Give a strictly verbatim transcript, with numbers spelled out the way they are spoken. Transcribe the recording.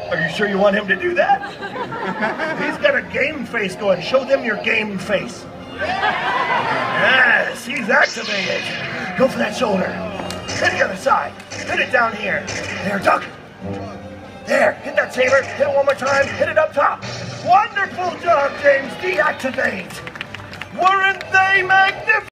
Are you sure you want him to do that? He's got a game face going. Show them your game face. Yes, he's activated. Go for that shoulder. Hit the other side. Hit it down here. There, duck. There, hit that saber. Hit it one more time. Hit it up top. Wonderful job, James. Deactivate. Weren't they magnificent?